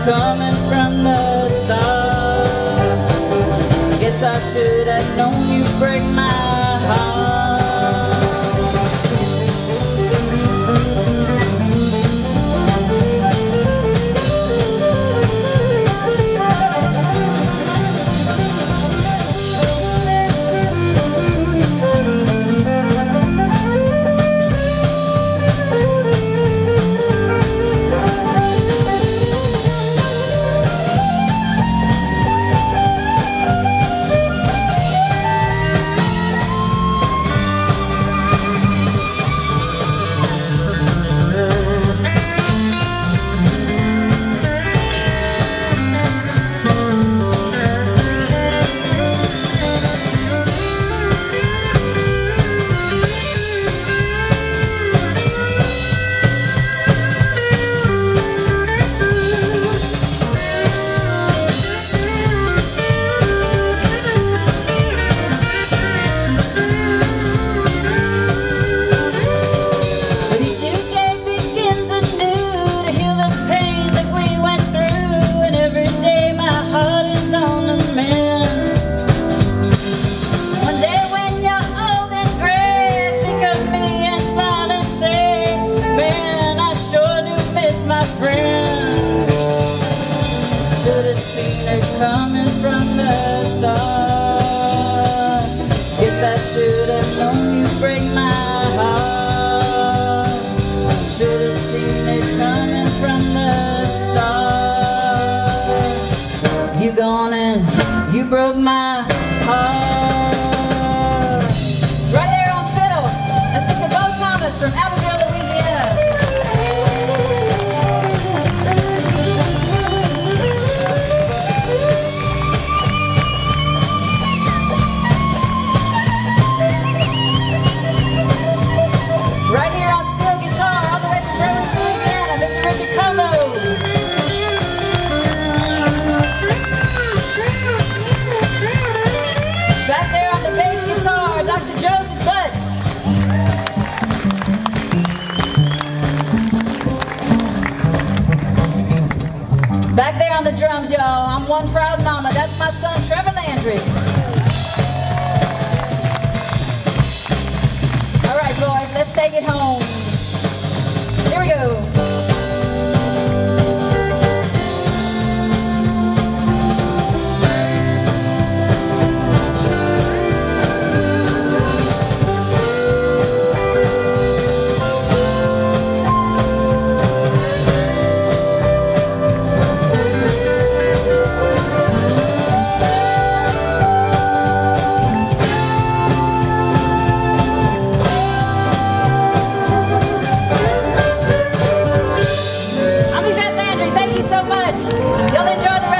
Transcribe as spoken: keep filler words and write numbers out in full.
coming from the start. Guess I should have known you'd break my heart. Coming from the start. Guess I should have known you'd break my heart. Should have seen it coming from the start. You gone and you broke my heart. Right there on fiddle, that's Mister Beau Thomas from Abigail, Louisiana. Back there on the drums, y'all, I'm one proud mama. That's my son, Yvette Landry. All right, boys, let's take it home. Here we go. Y'all enjoy the rest